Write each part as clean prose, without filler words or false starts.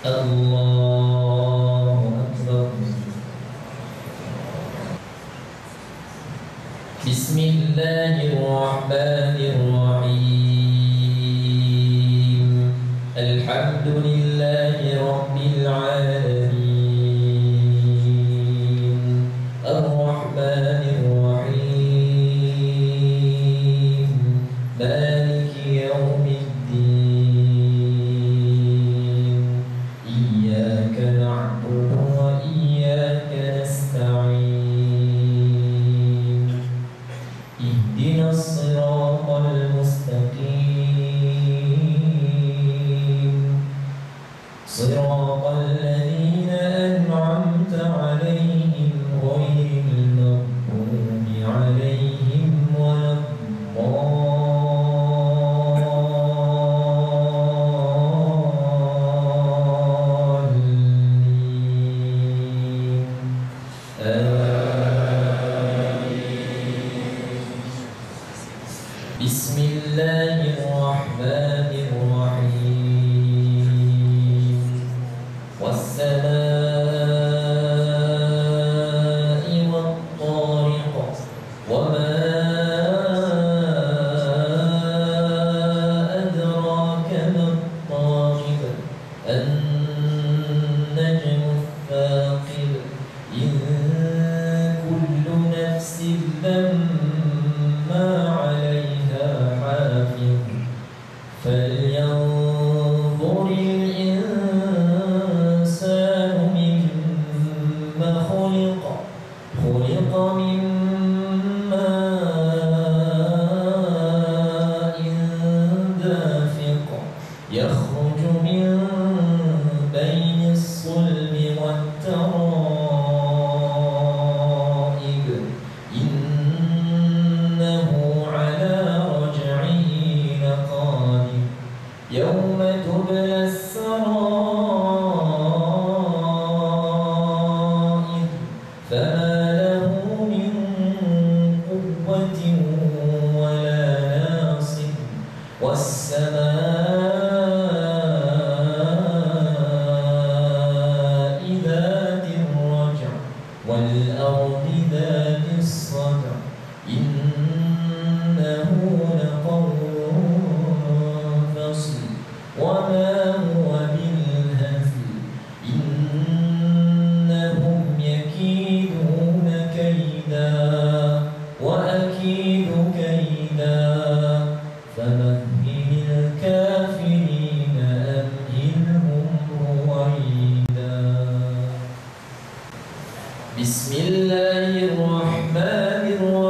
الله أكبر. بسم الله الرحمن الرحيم. الحمد لله رب العالمين الرحمن الرحيم مالك يوم الدين إياك نعبد وإياك نستعين اهدنا الصراط المستقيم صراط الذين أنعمت عليهم غير المغضوب عليهم ولا بسم الله الرحمن الرحيم والسماء والطارق وما أدراك ما الطارق النجم الثاقب إن كل نفس لما عليها حافظ فلينظر الإنسان مما خلق من ماء دافق يخرج من بين الصلب والترائب إنه على رجعه لقادر يوم تبلى السرائر فما له من قوة ولا ناصر والسماء ذات الرجع والأرض ذات الصدع إنه لقول فصل وما هو بالهزل إنهم يكيدون كيدا وأكيد كيدا فمهل الكافرين أمهلهم رويدا. بسم الله الرحمن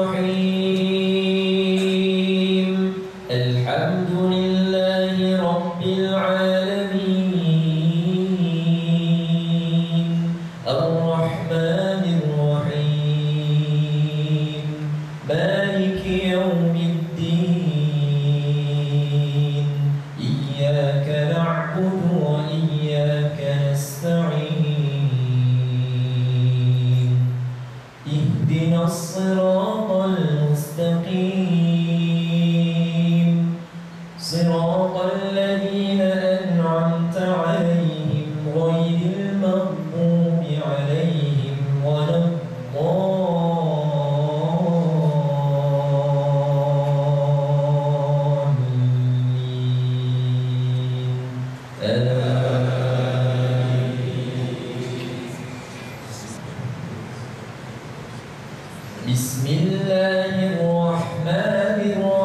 الرحيم الحمد لله رب العالمين الرحمن الرحيم مالك يوم الدين إياك نعبد وإياك نستعين اهدنا الصراط المستقيم صراط الذين أنعمت عليهم غير المغضوب عليهم ولا بسم الله الرحمن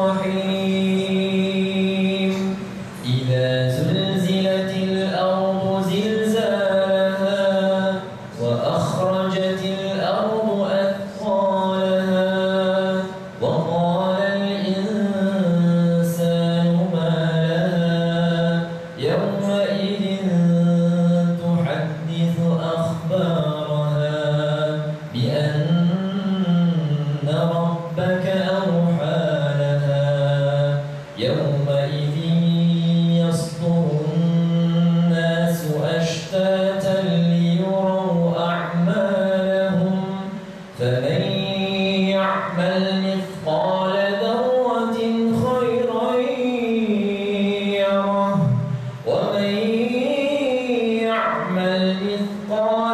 الرحيم إذا زلزلت الأرض زلزالها وأخرجت الأرض أثقالها وقال الإنسان ما لها يومئذ تعمل مثقال